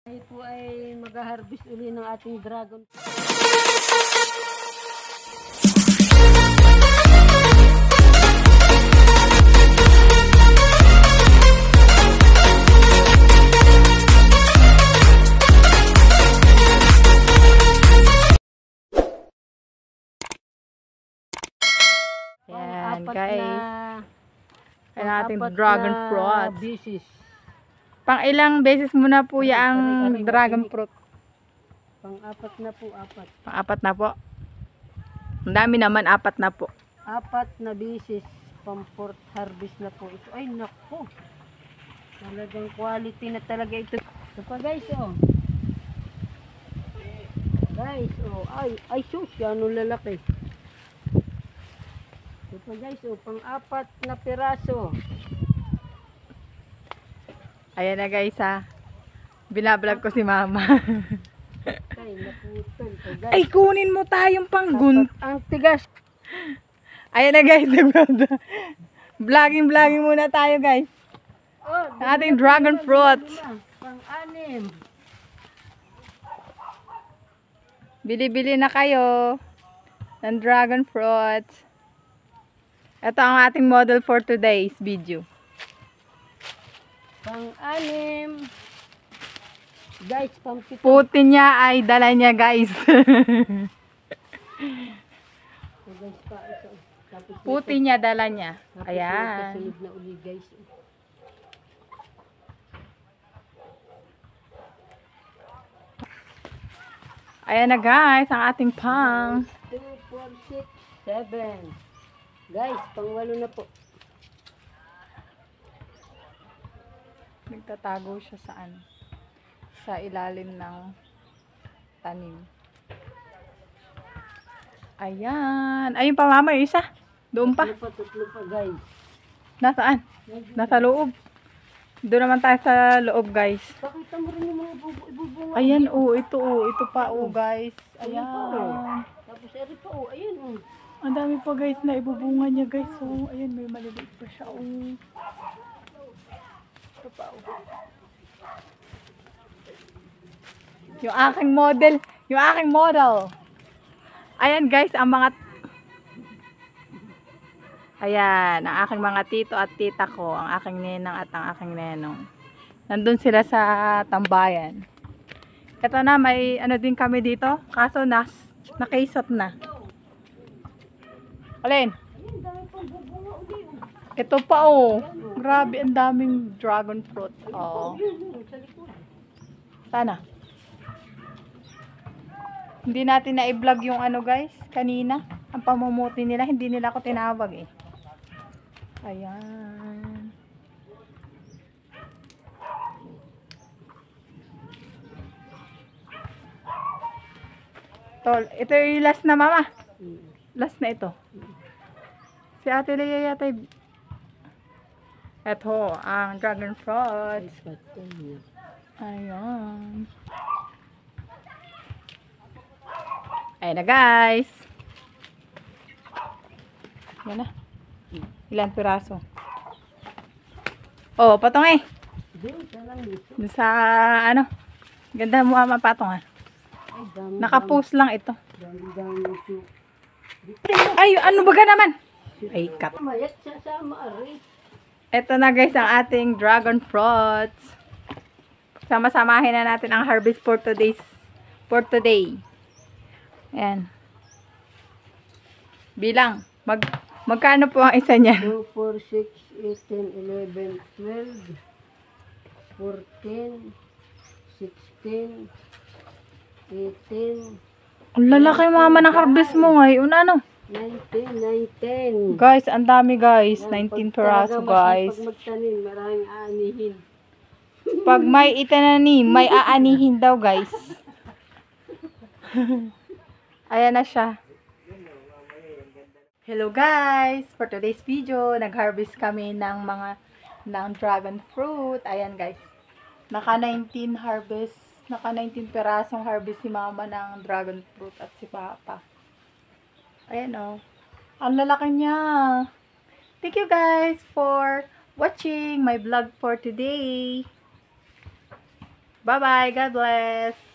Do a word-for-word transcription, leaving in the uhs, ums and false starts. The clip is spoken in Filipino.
Tayo po ay mag-harvest uli ng ating dragon. Yan, Apat guys. Na, Yan ating apat dragon na fruit. Bisis. Pang ilang beses mo na po Aray, yung aray, aray, dragon makinig. fruit? Pang-apat na po, apat. Pang apat na po. Ang dami naman, apat na po. Apat na bisis. Pang-fourth harvest na po ito. Ay, naku. Talagang quality na talaga ito. Ito pa guys, oh. Guys, oh. Ay, ay sus, ano lalaki. Ito pa guys, oh. Pang-apat na piraso. Ayan na guys ha. Binablog ko si mama. Ay, naputol to guys. Ay, kunin mo tayong panggun. Apat ang tigas. Ayan na guys. Vlogging, vlogging muna tayo guys. Oh, Ang ating dragon fruit. Pang-anim. Bili-bili na kayo ng dragon fruit. Ito ang ating model for today's video. Pang-anim. Guys, pang-pito. Puti niya ay dala niya guys. So, guys, pa, ito. Tapos Puti niya dala niya. Tapos Ayan. kasunod na uli guys. Ayan na guys, ang ating pang. two, four, six, seven. Guys, pang-walo na po. Nagtatago siya saan? Sa ilalim ng tanim. Ayan. Ayun pa mama, yung isa. Doon pa. Tatlo pa, tatlo pa guys. Nasaan? Nasa loob. Doon naman tayo sa loob guys. Pakita mo rin yung mga bubu- ibubunga. Ayan oh, ito oh, ito pa oh guys. Ayan. Tapos eri pa oh, ayun oh. Ang dami pa guys na ibubunga niya guys. Oh, ayan may maliliit pa siya oh. Ito pa oh. Yung aking model, yung aking model. Ayan guys, ang mga Ayan, ang aking mga tito at tita ko, ang aking ninang at ang aking nenong. Nandun sila sa tambayan. Ito na, may ano din kami dito. Kaso nas, nakaisot na. Alin? Ayun, dami pang bubunga uli oh. Ito pa oh. Grabe, ang daming dragon fruit. Oh. Ayun, oh, sa likod. Sana. Hindi natin na-vlog yung ano guys, kanina. Ang pamumuti nila, hindi nila ako tinawag eh. Ayan. Tol, ito yung last na mama. Mm. Last na ito. Si Ate Leia yata yung... Ito, ang dragon fruit. Ay, patay niya. Ayan. Ayan na guys. Yan na. Ilan piraso? Oh, patong eh. Doon, sa lang dito. Doon sa ano. Ganda mo ama patong ah. Ay, dami. Nakapost lang ito. Dami, dami ito. Ay, ano ba ka naman? Ay, cut. Mayat siya sa maari. Ito na guys ang ating dragon fruits. Sama-samahin na natin ang harvest for today's for today. Ayan. Bilang. Mag, magkano po ang isa niya? two, four, six, eight, ten, eleven, twelve, fourteen, sixteen, eighteen, Ang lalaki mama ng harvest mo ngayon. Ano? nineteen, nineteen. Guys, ang dami guys. Yan, nineteen pag peraso talaga guys. masipag magtanim, maraming aanihin. Pag may itananim, may aanihin daw guys. Ayan na siya. Hello guys! For today's video, nag-harvest kami ng mga ng dragon fruit. Ayan guys. Naka nineteen harvest, naka nineteen perasong harvest si mama ng dragon fruit at si papa. Ayan o. Oh. Ang lalaki niya. Thank you guys for watching my vlog for today. Bye-bye. God bless.